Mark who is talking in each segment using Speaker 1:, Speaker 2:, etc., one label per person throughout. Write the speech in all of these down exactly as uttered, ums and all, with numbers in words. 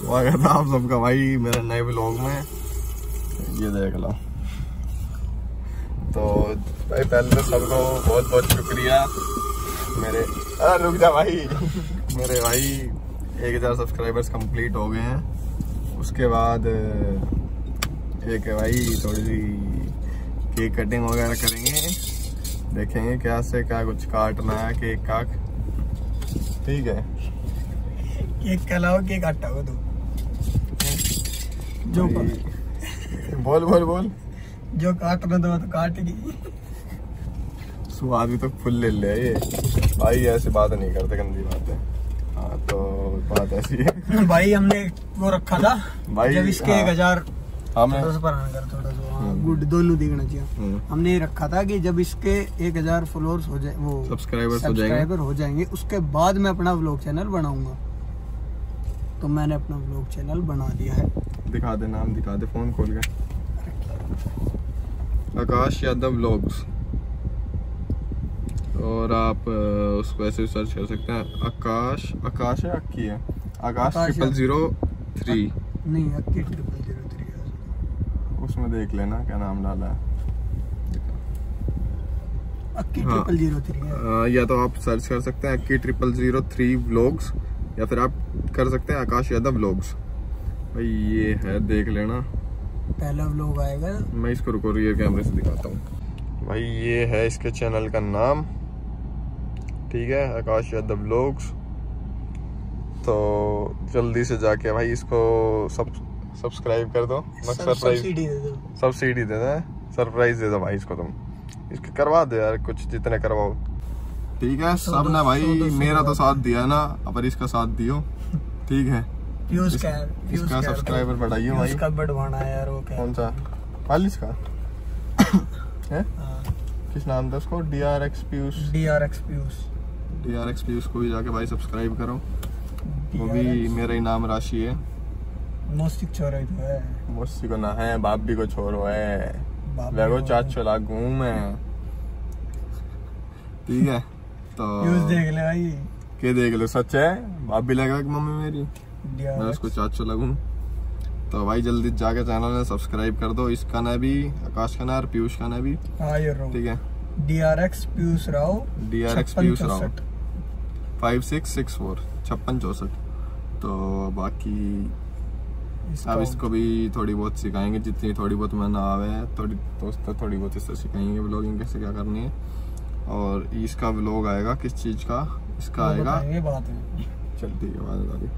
Speaker 1: स्वागत है आप सबका भाई मेरे नए व्लॉग में। ये देख लो। तो भाई पहले तो सबको बहुत बहुत शुक्रिया मेरे। अरे रुक जा भाई। मेरे भाई एक हजार सब्सक्राइबर्स कंप्लीट हो गए हैं। उसके बाद एक भाई थोड़ी सी केक कटिंग वगैरह करेंगे, देखेंगे क्या से क्या कुछ काटना है केक काट। ठीक है,
Speaker 2: केक के अलावा केक काटा हो तू जो
Speaker 1: बोल बोल बोल
Speaker 2: जो काटना तो तो काटेगी।
Speaker 1: स्वाद भी तो फुल ले ले ये भाई, ऐसी बात नहीं करते, गंदी बात है। हाँ तो बात ऐसी है
Speaker 2: भाई हमने वो रखा था
Speaker 1: भाई,
Speaker 2: जब इसके
Speaker 1: हाँ,
Speaker 2: एक हजार
Speaker 1: हमने
Speaker 2: थोड़ा सा थोड़ा सा गुड दोनों दिखना चाहिए। हमने ये रखा था कि जब इसके एक हजार फॉलोअर्स हो जाए, वो
Speaker 1: सब्सक्राइबर्स हो
Speaker 2: सब्सक्राइबर हो जाएंगे, उसके बाद मैं अपना व्लॉग चैनल बनाऊंगा। तो मैंने अपना व्लॉग चैनल बना दिया है।
Speaker 1: दिखा दे, नाम दिखा दे फोन खोल के। आकाश यादव व्लॉग्स, और आप उसको ऐसे सर्च कर सकते हैं। आकाश आकाश है अक्की है आकाश ट्रिपल जीरो थ्री
Speaker 2: नहीं अक्की ट्रिपल जीरो थ्री है,
Speaker 1: उसमें देख लेना क्या नाम डाला है।
Speaker 2: अक्की ट्रिपल जीरो थ्री है।
Speaker 1: या तो आप सर्च कर सकते हैं Akki triple zero three vlogs, या फिर आप कर सकते हैं आकाश यादव व्लॉग्स। भाई ये है, देख लेना,
Speaker 2: पहला व्लॉग आएगा।
Speaker 1: मैं इसको रुको रियर कैमरे से दिखाता हूँ। भाई ये है इसके चैनल का नाम, ठीक है, आकाश यादव व्लॉग्स। तो जल्दी से जाके भाई इसको सब सब्सक्राइब कर दो। सरप्राइज सब्सिडी दे दो, सरप्राइज दे दो भाई इसको। तुम इसके करवा दो यार कुछ, जितने करवाओ। ठीक है, सब ने भाई मेरा तो साथ दिया ना, अब इसका साथ दियो। ठीक है,
Speaker 2: व्यूज
Speaker 1: इस,
Speaker 2: का
Speaker 1: इसका सब्सक्राइबर बढ़ाइए भाई।
Speaker 2: इसका बढ़वाना है यार। वो क्या
Speaker 1: कौन सा चालीस का है? किस नाम था उसको? D R X Piyush.
Speaker 2: D R X Piyush
Speaker 1: D R X Piyush को भी जाके भाई सब्सक्राइब करो। वो भी मेरा ही नाम राशि है।
Speaker 2: मोस्टिक छोरो तो है,
Speaker 1: मोस्टी को ना है, बाबी को छोरो है, वेगो चाचो लागू मैं। ठीक है, तो
Speaker 2: व्यूज देख ले भाई।
Speaker 1: के देख लो, सच है, भाभी लगेगा कि मम्मी मेरी, मैं उसको चाचो लगूं। तो भाई जल्दी जाके चैनल में सब्सक्राइब कर दो। इसका ना भी, आकाश का ना और पीयूष का ना भी। ठीक है,
Speaker 2: D R X Piyush Rao,
Speaker 1: D R X Piyush Rao five six six four छप्पन चौसठ। तो बाकी अब इसको भी थोड़ी बहुत सिखाएंगे, जितनी थोड़ी बहुत मैंने आवे है, थोड़ी दोस्तों थोड़ी बहुत इससे सिखाएंगे व्लॉगिंग कैसे क्या करनी है। और इसका व्लॉग आएगा किस चीज का, इसका आएगा,
Speaker 2: ये बात है
Speaker 1: चलती है बात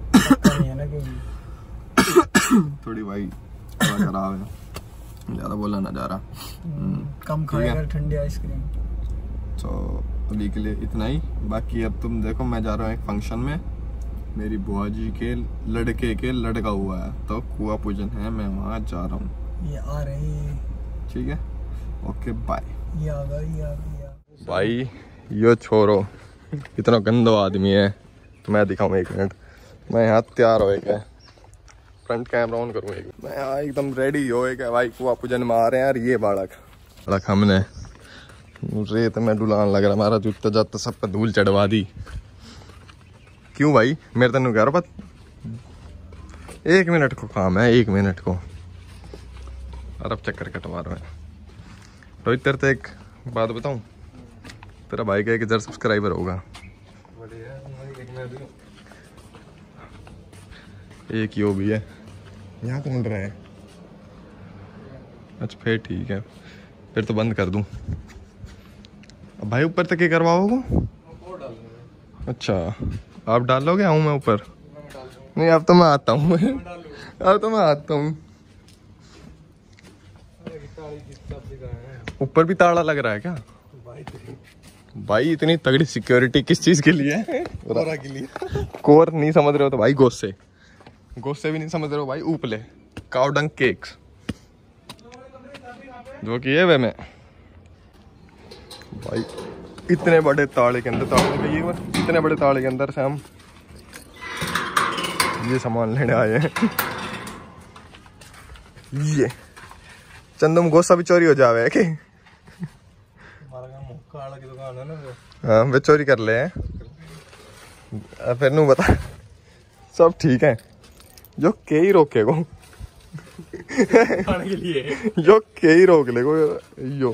Speaker 1: थोड़ी भाई खराब है, ज्यादा बोला ना जा रहा।
Speaker 2: कम खाएगा ठंडी आइसक्रीम।
Speaker 1: तो अभी के लिए इतना ही। बाकी अब तुम देखो, मैं जा रहा हूँ एक फंक्शन में, मेरी बुआ जी के लड़के के लड़का हुआ है, तो कुआ पूजन है, मैं वहाँ जा रहा हूँ।
Speaker 2: ये आ रही, ठीक
Speaker 1: है, ओके बाय।
Speaker 2: ये आ गई, ये आ गई
Speaker 1: भाई। यो छोरो इतना गंदो आदमी है, मैं दिखाऊँ एक मिनट। मैं यहाँ तैयार हो गया, फ्रंट कैमरा ऑन करूँ एक, मैं यहाँ एकदम रेडी हो गया भाई। कुआ पूजन में आ रहे हैं यार। ये बालक बालक हमने रेत में डुलान लग रहा, हमारा जूता जाता सब पे धूल चढ़वा दी। क्यों भाई, मेरे तेन कह रहा, एक मिनट को काम है, एक मिनट को अरब चक्कर कटवा रहा है। रोहित तेरे से एक बात बताऊं, तेरा भाई का एक हजार सब्सक्राइबर होगा। एक यो भी है, यहाँ तो मिल रहा है। अच्छा फिर ठीक है, फिर तो बंद कर दूं। अब भाई ऊपर तक ये करवाओगे? अच्छा आप डालोगे? आऊँ मैं ऊपर? नहीं अब तो मैं आता हूँ अब तो मैं आता हूँ। ऊपर भी ताला लग रहा है क्या भाई? इतनी तगड़ी सिक्योरिटी किस चीज के लिए है? कोरा के लिए। कोर नहीं समझ रहे हो तो भाई गोसे गोसे भी नहीं समझ रहे हो भाई, ऊपले काउडंग केक्स जो कि है वे में भाई। इतने बड़े ताले के अंदर, ताले के ये इतने बड़े ताले के अंदर से हम ये सामान लेने आए हैं। ये चंदम गोसा भी चोरी हो जावे है कि? हाँ वे चोरी कर ले हैं। फिर नू बता, सब ठीक है। जो के ही रोके को
Speaker 3: के लिए
Speaker 1: जो के ही रोक ले को यो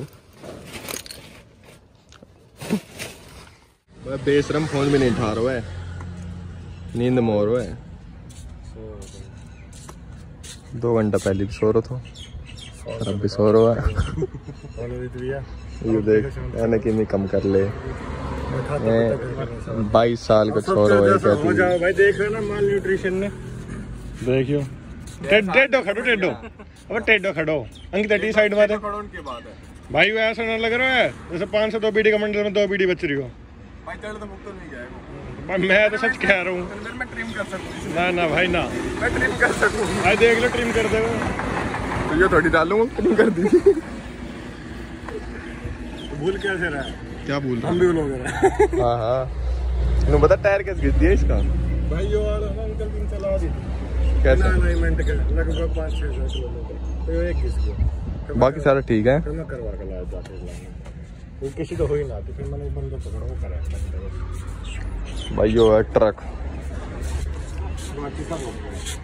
Speaker 1: बेशरम फोन भी नहीं उठा रहा है, नींद मोर है। दो घंटा पहले भी सो रहा था और अब भी सो रहा है। ये देख मैंने कि नहीं कम कर ले, बाईस साल का छोरा है
Speaker 3: हो जाओ भाई। देख रहे ना माल न्यूट्रिशन ने, देखियो टेडो खड़ो टेडो अब टेडो खड़ो अंकित टी साइड में है भाई। वो ऐसा ना लग रहा है जैसे पाँच सौ दो बीडी का मंडल में दो बीडी बच रही हो
Speaker 1: भाई। चढ़ तो मुक्त नहीं गया
Speaker 3: मैं तो सच कह रहा हूँ।
Speaker 1: मैं ट्रिम कर सकूं
Speaker 3: ना ना भाई ना,
Speaker 1: मैं ट्रिम कर सकूं
Speaker 3: भाई। देख लो ट्रिम कर दे
Speaker 1: तो ये थोड़ी डालूंगा, ट्रिम कर दी।
Speaker 3: भूल कैसे रहा है?
Speaker 1: क्या भूल
Speaker 3: हम भी भूल गए।
Speaker 1: हाँ हाँ तुम बता टायर कैसे घिस दिया इसका
Speaker 3: भाई यो वाला ना अंकल दिन चला दी
Speaker 1: कैसे?
Speaker 3: अलाइनमेंट के लगभग पाँच छह सौ किलोमीटर तो एक घिस गया,
Speaker 1: बाकी सारा ठीक है।
Speaker 3: फिर मैं करवा के लाया जाके वो किसी तो हो ही ना, तो फिर मैंने बंदा पकड़ा वो करा
Speaker 1: भाई यो है ट्रक।
Speaker 3: बाकी सब हो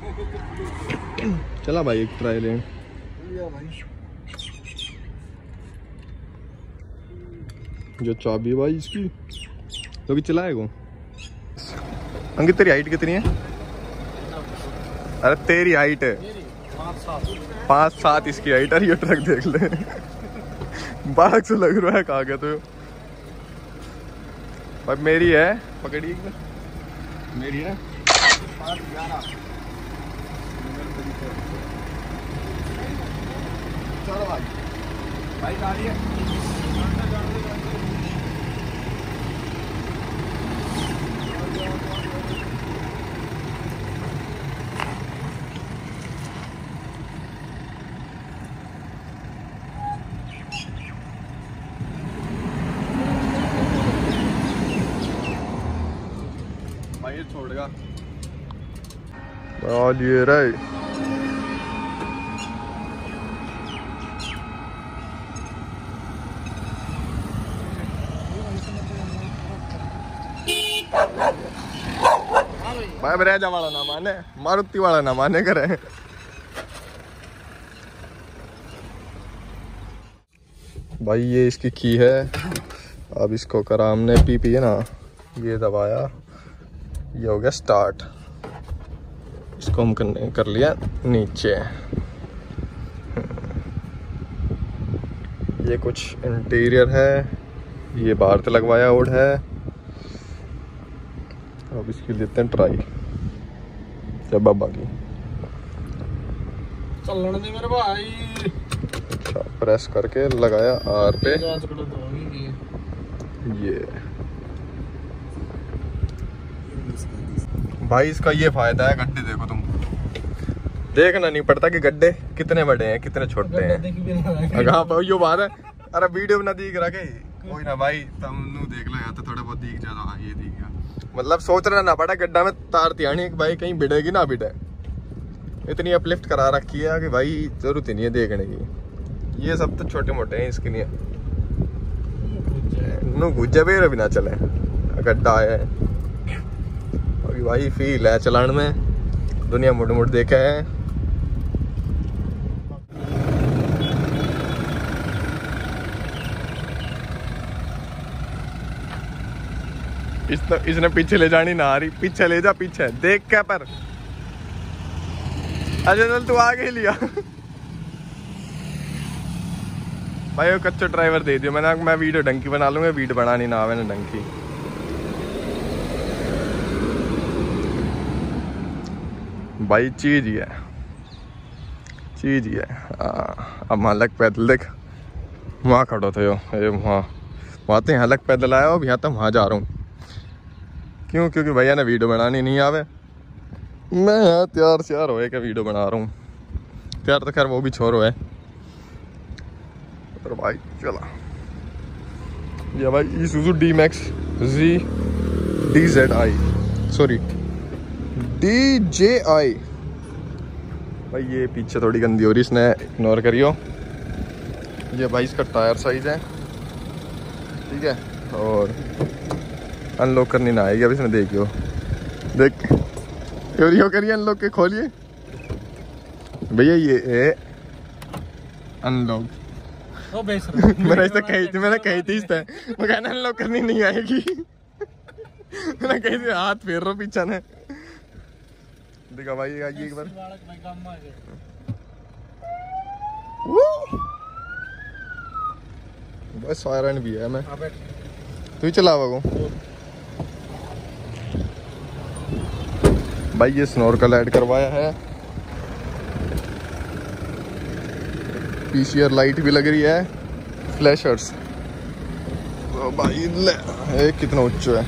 Speaker 1: चला भाई एक ट्राई लें
Speaker 3: भाई।
Speaker 1: जो चाबी भाई इसकी तो भी चलाएगा। अंकित तेरी हाइट कितनी है? अरे तेरी हाइट है पाँच सात, इसकी हाइट। अरे ये ट्रक देख ले बाग से लग रहा है कहा गया तो भाई। मेरी है पकड़िए, मेरी है चलो भाई भाई गाड़ी है। भाई ये छोड़ेगा और ये रहे। भाई ब्रेजा वाला ना माने, मारुति वाला ना माने करे। भाई ये इसकी की है। अब इसको करा हमने पी पी है ना, ये दबाया, ये हो गया स्टार्ट। इसको हम करने कर लिया नीचे। ये कुछ इंटीरियर है, ये बाहर से लगवाया हुड है। अब इसकी लेते हैं ट्राई जब बाबा की
Speaker 3: चलने दे मेरे भाई।
Speaker 1: अच्छा प्रेस करके लगाया आर पे। ये भाई इसका ये फायदा है, गड्ढे देखो तुम, देखना नहीं पड़ता कि गड्ढे कितने बड़े हैं कितने छोटे हैं। अगर यो बात है, अरे वीडियो में ना दिख रहा के कोई ना भाई, तुम देख लो या तो थोड़ा बहुत दिख जाता। हाँ ये दिख गया, मतलब सोचना ना पड़ा गड्ढा में तार तियानी भाई कहीं बिड़ेगी ना बिड़े। इतनी अपलिफ्ट करा रखी है कि भाई जरूरत ही नहीं है देखने की। ये सब तो छोटे मोटे हैं, इसके लिए नु गुज्जा बेर भी ना चले गड्ढा है। अभी भाई फील है चलान में, दुनिया मुड़ मुड़ देखे है। इसने इसने पीछे ले जानी ना आ रही, पीछे ले जा, पीछे देख क्या पर। अजय चल तू आगे ही लिया भाई। वो कच्चा ड्राइवर दे दियो मैंने, मैं वीडियो ढंग की बना लूंगा, वीडियो बनानी ना आवे ना ढंग की। भाई चीज ही है, चीज ही है। अब वहाँ लग पैदल देख, वहाँ खड़ो थे यो, वहाँ वहाँ तो यहाँ लग पैदल आया हो, अब यहाँ तो वहाँ जा रहा हूँ। क्यों? क्योंकि भैया ने वीडियो बनानी नहीं आवे, मैं यहाँ तैयार श्यार हो के वीडियो बना रहा हूँ। तैयार तो खैर वो भी छोरो है। और भाई चला ये भाई Isuzu D Max G D Z I sorry D J I. भाई ये पीछे थोड़ी गंदी हो रही, इसने इग्नोर करियो। ये भाई इसका टायर साइज है, ठीक है। और अनलॉक करनी ना आएगी अब इसमें, देखियो देख करियो करिए अनलॉक के, खोलिए भैया ये अनलॉक
Speaker 2: ओ बेच रहा
Speaker 1: मैंने इस कही थी मैंने कही थी इस मैं कहना अनलॉक करनी नहीं आएगी। मैंने कही थी हाथ फेर रहा पीछा ने देखा भाई आइए एक बार। बस सायरन भी है मैं तू ही चलावा को भाई। ये स्नॉर्कल ऐड करवाया है, पीसीआर लाइट भी लग रही है, फ्लैशर्स तो भाई ले ए, कितना उच्च है।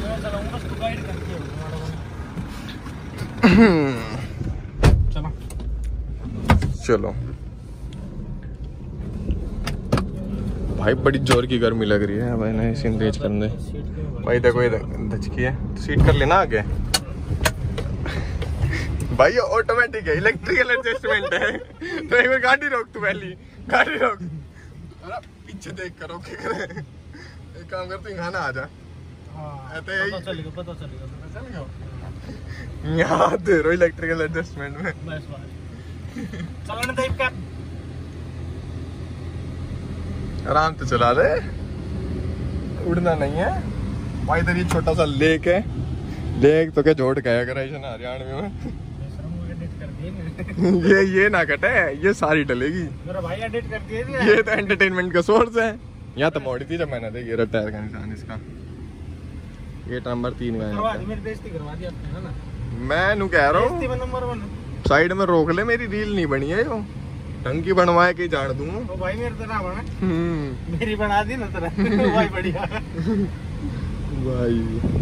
Speaker 1: चलो भाई बड़ी जोर की गर्मी लग रही है भाई। नहीं सीन तेज करने भाई। देखो ये धचकी है तो सीट कर लेना आगे भाई। ये ऑटोमेटिक है, इलेक्ट्रिकल एडजस्टमेंट है। तो एक बार गाड़ी रोक, तू पहली गाड़ी रोक। अरे पीछे देख कर रोके करे। एक काम कर तू यहाँ ना आ जा। हाँ, पता चलेगा पता चलेगा पता चलेगा। यहाँ दे रो इलेक्ट्रिकल एडजस्टमेंट में बस बस चलाने टाइप का आराम से चला दे, उड़ना नहीं है भाई। इधर ये छोटा सा लेक है, लेक तो क्या जोड़ गया कर हरियाणा में। ये ये ना कटे, ये सारी डलेगी। मेरा भाई एडिट कर दिया। ये तो एंटरटेनमेंट का सोर्स है। यहाँ तो मोड़ी थी जब मैंने देखी ये टायर का निशान इसका। ये नंबर तीन में मेरी बेइज्जती करवा दी आपने है ना। मैं नु कह रहा हूँ नंबर वन साइड में रोक ले, मेरी रील नहीं बनी है यो। ढंग की बनवाए के जान दूंगा। तो भाई मेरे तरह बना मेरी बना दी ना तरह भाई बढ़िया भाई।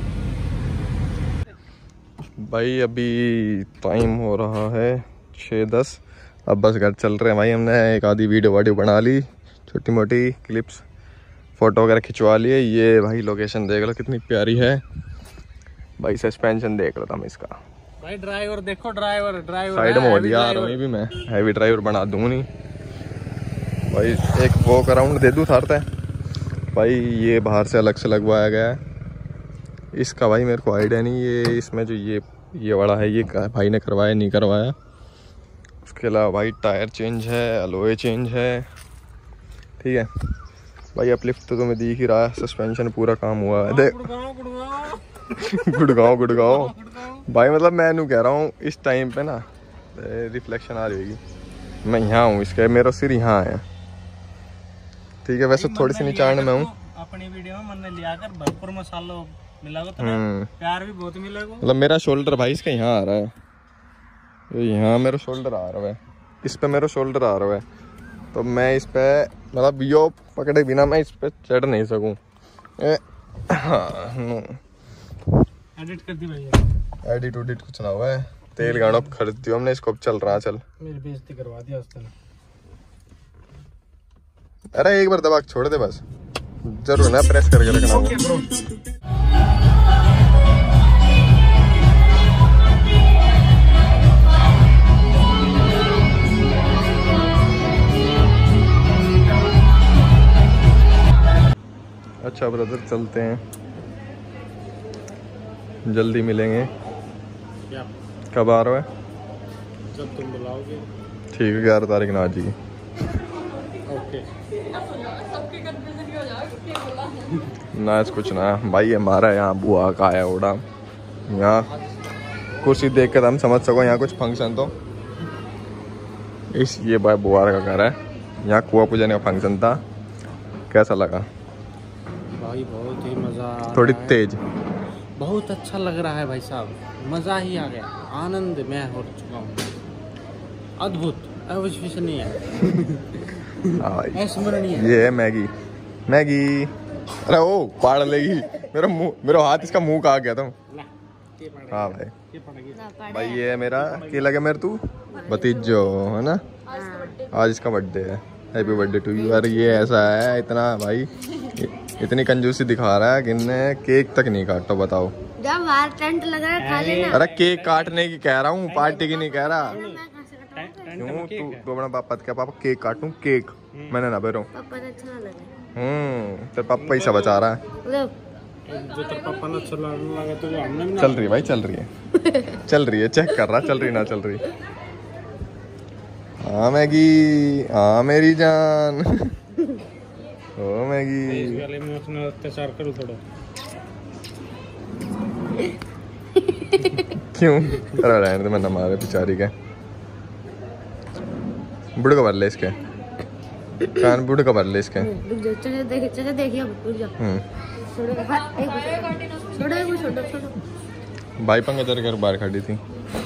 Speaker 1: भाई अभी टाइम हो रहा है छः दस। अब बस घर चल रहे हैं भाई। हमने एक आधी वीडियो वाडियो बना ली, छोटी मोटी क्लिप्स फोटो वगैरह खिंचवा लिए। ये भाई लोकेशन देख लो कितनी प्यारी है भाई। सस्पेंशन देख लो तुम इसका भाई। ड्राइवर देखो, ड्राइवर ड्राइवर साइड में हो लिया यार। भी मैं हैवी ड्राइवर बना दूँ नहीं भाई। एक वॉक अराउंड दे दूँ थारते भाई। ये बाहर से अलग से लगवाया गया है इसका भाई। मेरे को आइडिया नहीं ये इसमें जो ये ये वाला है ये भाई ने करवाया नहीं करवाया। उसके अलावा भाई टायर चेंज है, अलॉय चेंज है, ठीक है भाई। अपलिफ्ट तो तुम्हें दिख ही रहा है, सस्पेंशन पूरा काम हुआ है। देख गुड़गांव गुड़गांव भाई। मतलब मैं नू कह रहा हूँ इस टाइम पे ना रिफ्लेक्शन आ जाएगी। मैं यहाँ हूँ, इसका मेरा सिर यहाँ है, ठीक है। वैसे थोड़ी सी निचाण में हूँ। अपनी वीडियो में मैंने लिया कर भरपूर मसाला मिलाओ तो प्यार भी बहुत मिलेगा। मतलब मेरा शोल्डर भाई इसका यहाँ आ रहा है, यहाँ मेरा शोल्डर आ रहा है, इस पे मेरा शोल्डर आ रहा है। तो मैं इस पे मतलब यो पकड़े बिना मैं इस पे चढ़ नहीं सकूँ। एडिट कर दी भैया। एडिट उडिट कुछ ना हुआ है। तेल गाड़ो खरीद दियो हमने इसको। अब चल रहा चल। मेरी बेइज्जती करवा दिया उसने। अरे एक बार दबा छोड़ दे बस, जरूर ना प्रेस करके रखना। अच्छा ब्रदर चलते हैं, जल्दी मिलेंगे। क्या कब आ रहा है? जब तुम बुलाओगे। ठीक है ग्यारह तारीख ना आ जाइए। ओके ना कुछ ना भाई। हमारा यहाँ बुआ का है ओडा। यहाँ कुर्सी देख कर हम समझ सको यहाँ कुछ फंक्शन तो इस ये भाई बुआ का घर है। यहाँ कुआ पूजन का फंक्शन था। कैसा लगा
Speaker 2: भाई? बहुत ही मज़ा।
Speaker 1: थोड़ी तेज
Speaker 2: बहुत अच्छा लग रहा है भाई साहब। मज़ा ही आ गया, आनंद मैं हो चुका हूँ। अद्भुत अविश्वसनीय
Speaker 1: है। ये है मैगी मैगी। अरे ओ पाड़ लेगी मेरा मुंह, मेरा हाथ इसका मुंह कहा गया तुम। हाँ भाई भाई ये है मेरा क्या लगे मेरे तू भतीजो है ना। आज इसका बर्थडे है। Happy birthday to you. अरे ये ऐसा है इतना भाई, इतनी कंजूसी दिखा रहा है कि इन्हें केक तक नहीं काटो। बताओ
Speaker 4: जब बाहर टेंट लग रहा है खा लेना।
Speaker 1: अरे केक काटने की कह रहा हूँ, पार्टी की नहीं कह रहा। क्यों तू तो अपना पापा क्या पापा केक काटूं? केक मैंने ना बेरो
Speaker 4: पापा अच्छा ना लगे।
Speaker 1: हम्म तेरे पापा पैसा बचा रहा है।
Speaker 2: जो तेरे पापा ने अच्छा लगा तो हमने
Speaker 1: चल रही है भाई, चल रही है चल रही है चेक कर रहा चल रही ना चल रही। हाँ मैगी, हाँ मेरी जान। ओ मैगी,
Speaker 2: इस वाले में अपना अत्याचार करूँ थोड़ा।
Speaker 1: क्यों करा रहे हैं? मैंने मारे बेचारी के बुढ़े को भर ले इसके कान, बुढ़े को भर ले इसके।
Speaker 4: रुक जाओ, चलो देखिए, चलो देखिए, रुक जाओ।
Speaker 1: हम्म
Speaker 4: छोड़ो, हाँ, एक मिनट। छोड़ो, एक मिनट, छोड़ो, छोड़ो।
Speaker 1: भाई पंगे तेरे घर बाहर खड़ी थी।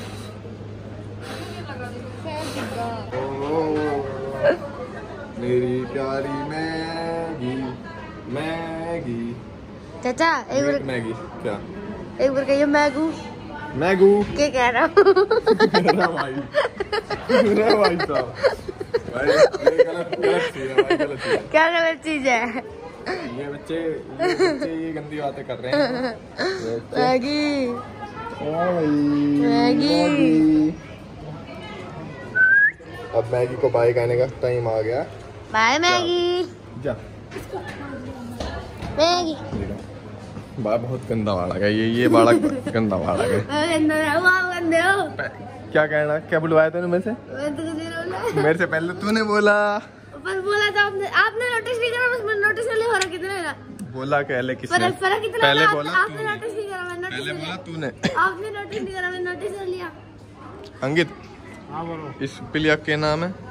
Speaker 1: मेरी प्यारी मैगी, मैगी।
Speaker 4: चाचा एक बार,
Speaker 1: मैगी क्या?
Speaker 4: एक बार कहिए मैगू।
Speaker 1: मैगू
Speaker 4: क्या कह रहा हूँ?
Speaker 1: मेरा भाई, मेरा भाई साहब, भाई ये गलत गलत चीज है भाई, गलत चीज है।
Speaker 4: क्या गलत चीज है?
Speaker 1: ये बच्चे ये बच्चे ये गंदी बातें कर रहे हैं।
Speaker 4: मैगी,
Speaker 1: हाँ भाई,
Speaker 4: मैगी।
Speaker 1: अब मैगी को बाय कहने का टाइम आ गया।
Speaker 4: बाय मैगी,
Speaker 1: जा
Speaker 4: मैगी।
Speaker 1: बा बहुत गंदा बाड़ा है ये ये बाड़ा गंदा बाड़ा है।
Speaker 4: गंदे हो, आप गंदे हो।
Speaker 1: क्या कहना, क्या बुलवाया तूने मेरे से?
Speaker 4: मैं तो कुछ नहीं बोला।
Speaker 1: मेरे से पहले तूने बोला।
Speaker 4: बस बोला था आपने, आपने नोटिस नहीं करा, बस मैंने नोटिस कर लिया। फर्क कितना है?
Speaker 1: बोला पहले किसने?
Speaker 4: फर्क फर्क कितना है?
Speaker 1: पहले
Speaker 4: आपने-
Speaker 1: बोला
Speaker 4: आपने नोटिस नहीं करा, मैंने नोटिस
Speaker 1: पहले
Speaker 4: कर
Speaker 1: बोला
Speaker 4: लिया।
Speaker 1: तूने।
Speaker 4: आपने नोटिस नहीं करा, मैंने नोटिस कर लिया।
Speaker 1: अंकित,
Speaker 2: हाँ बोलो।
Speaker 1: इस पिलिया के नाम है?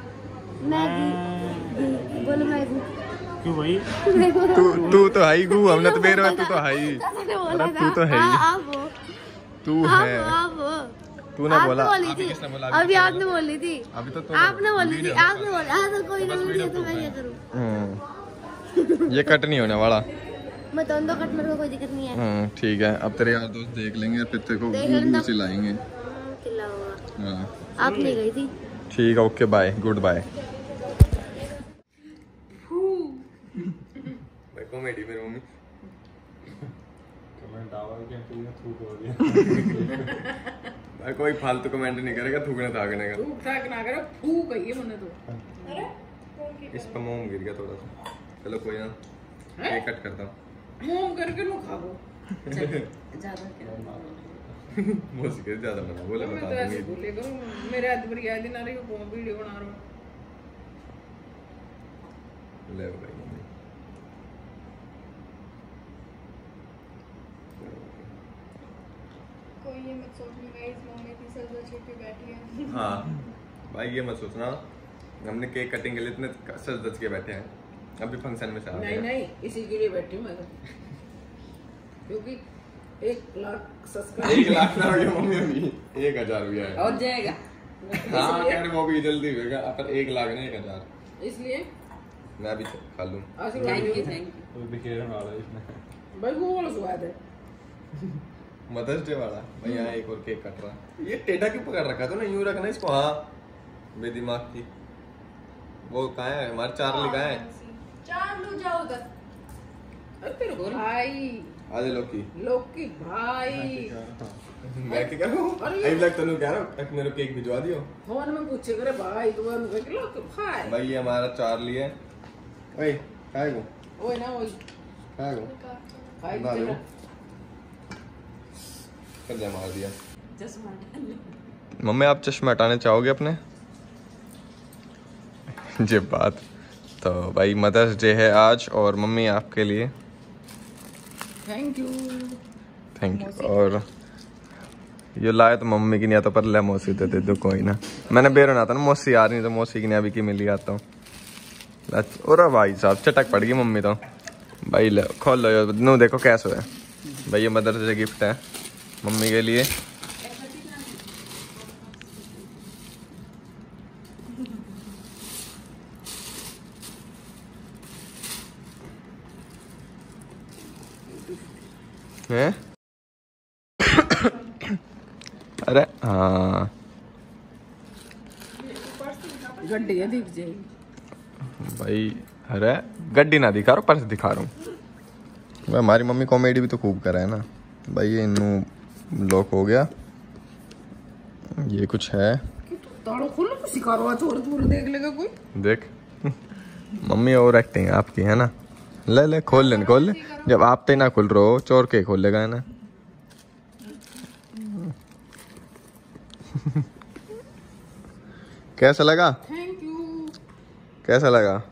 Speaker 4: मैगी, बोलो मैगी।
Speaker 2: क्यों भाई?
Speaker 1: तू तू तो है ही गू, हमने तो बेर तू तो है ही।
Speaker 4: मैंने बोला
Speaker 1: अरे
Speaker 4: था।
Speaker 1: तू तो है ही।
Speaker 4: हाँ, आप हो,
Speaker 1: तू
Speaker 4: आप
Speaker 1: है।
Speaker 4: हो, आप हो।
Speaker 1: तूने
Speaker 4: आपने
Speaker 1: बोला।
Speaker 4: बोली
Speaker 1: अभी
Speaker 4: थी।
Speaker 1: किसने बोला?
Speaker 4: अभी आपने बोली थी।
Speaker 1: अभी तो तू
Speaker 4: आपने बोली थी, आपने बोला। हाँ तो कोई ना, मुझे तो मैं क्या करूँ?
Speaker 1: हम्म, ये कट नहीं होने वाला।
Speaker 4: मैं तो दो कट, मेरे को कोई दिक्कत नहीं है।
Speaker 1: हम्म ठीक है, अब तेरे यार दोस्त देख लेंगे फिर तेरे को
Speaker 4: देख
Speaker 1: गू
Speaker 4: लेना।
Speaker 1: गू चिल्लाएंगे।
Speaker 4: हाँ, चिल्ला होगा।
Speaker 1: हाँ
Speaker 4: आप नहीं गई थी?
Speaker 1: ठीक है, okay bye, good bye. Comedy मेरी मम्मी
Speaker 3: कमेंट आवा क्या तू थूक हो गया।
Speaker 1: भाई कोई फालतू कमेंट नहीं करेगा थूकने थाकने का।
Speaker 5: थूक थाक ना करो, फूक है ये मैंने तो। अरे
Speaker 1: इस पर मोम गिर गया थोड़ा सा। चलो कोई ना, केक कट करता हूँ।
Speaker 5: मोम करके लो खा लो। ज्यादा क्या?
Speaker 1: मुझसे गिर ज्यादा बना बोले
Speaker 5: मैं
Speaker 1: बता
Speaker 5: तो ऐसे
Speaker 1: दूंगी।
Speaker 5: बोले करूँ, मेरे हाथ पर याद ही ना रही को वीडियो बना रहा हूँ।
Speaker 1: ले भाई मम्मी
Speaker 6: कोई ये मत सोचना गाइस, मम्मी थी सर सच के बैठी है।
Speaker 1: हाँ भाई ये मत सोचना हमने केक कटिंग के लिए इतने सज धज के बैठे हैं, अभी फंक्शन में से आ
Speaker 5: नहीं
Speaker 1: गए।
Speaker 5: नहीं, इसी के लिए बैठी हूँ मैं तो, क्योंकि एक लाख सब्सक्राइबर
Speaker 1: एक लाख ना हो गया मम्मी, अभी एक हजार हुआ है।
Speaker 5: और जाएगा।
Speaker 1: हाँ कह रहे वो भी जल्दी होगा, पर एक लाख नहीं एक हजार।
Speaker 5: इसलिए
Speaker 1: मैं भी खा लूँ।
Speaker 5: थैंक यू थैंक
Speaker 3: तो दिखेगा वाला इसमें।
Speaker 5: यू भाई, वो वाला स्वाद है।
Speaker 1: मदर्स डे वाला भाई, यहाँ एक और केक कट रहा। ये टेढ़ा क्यों पकड़ रखा तो ना, यूं रखना इसको। हाँ बेदिमाग की वो कहाँ है हमारे चार्ली, कहाँ है?
Speaker 6: चार लो जाओ उधर।
Speaker 5: अरे तेरे को भाई,
Speaker 1: आधे लोकी
Speaker 5: लोकी भाई,
Speaker 1: मैं क्या कह रहा हूँ? अभी लग तनु कह रहा हूँ मेरे को केक भिजवा दियो।
Speaker 5: फोन में पूछे करे भाई, तू अनुके के लोग भाई।
Speaker 1: भाई ये हमारा चार्ली है। ओए खाए को
Speaker 5: ओए ना ओए
Speaker 1: खाए को
Speaker 5: भाई
Speaker 1: ना लो।
Speaker 5: तेरा
Speaker 1: कर मार दिया।
Speaker 5: चश्मा डाल ले।
Speaker 1: मम्मी आप चश्मा हटाने चाहोगे अपने? जी बात तो भाई मदर्स डे है आज और मम्मी आपके लिए
Speaker 5: थैंक यू।
Speaker 1: Thank you. और ये लाए तो मम्मी की नहीं आता पर ले मौसी दे दे दो कोई ना। मैंने बेरो ना था ना मौसी आ रही तो मौसी की नहीं अभी की मिली आता हूँ। और भाई साहब चटक पड़ गई मम्मी तो। भाई ले खोल लो नू, देखो कैसे है भाई, ये मदर्स डे गिफ्ट है मम्मी के लिए। हैं? अरे हाँ
Speaker 5: गड्डी है दिख जाएगी
Speaker 1: भाई, अरे गड्डी ना दिखा रहा पर्स दिखा रहा हूँ। हमारी मम्मी कॉमेडी भी तो खूब कर रहा है ना भाई। ये इनू लॉक हो गया, ये कुछ है।
Speaker 5: ताड़ो खोलो तो सिखा रहा चोर चोर देख लेगा कोई।
Speaker 1: देख मम्मी और एक्टिंग है आपकी है ना। ले ले खोल ले खोल ले, जब आप तो ना खुल रहे हो चोर के खोल लेगा है ना। कैसा लगा?
Speaker 5: थैंक
Speaker 1: कैसा लगा?